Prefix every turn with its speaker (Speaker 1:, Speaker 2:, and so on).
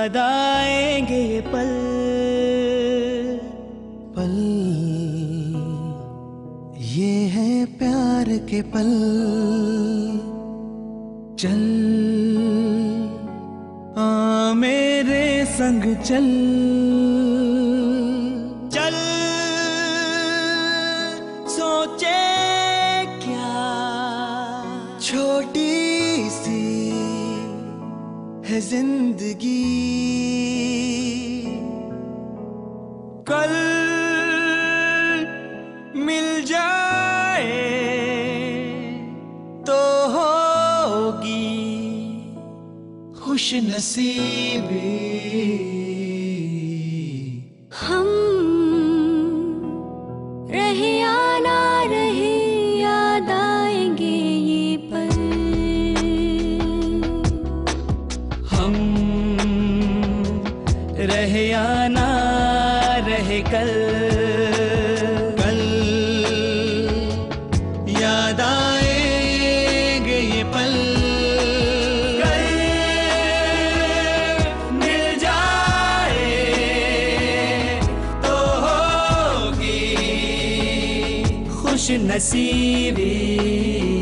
Speaker 1: याद आएंगे ये पल
Speaker 2: पल, ये है प्यार के पल। चल आ मेरे संग चल,
Speaker 1: चल सोचे क्या
Speaker 2: छोटी सी है जिंदगी।
Speaker 1: कल मिल जाए
Speaker 2: तो होगी खुश नसीबी।
Speaker 3: हम रहे या ना रहे, याद आएंगे ये पल।
Speaker 1: हम रहे या ना रहे कल,
Speaker 2: कल याद आएंगे ये पल।
Speaker 1: कल मिल जाए तो होगी खुश नसीबी।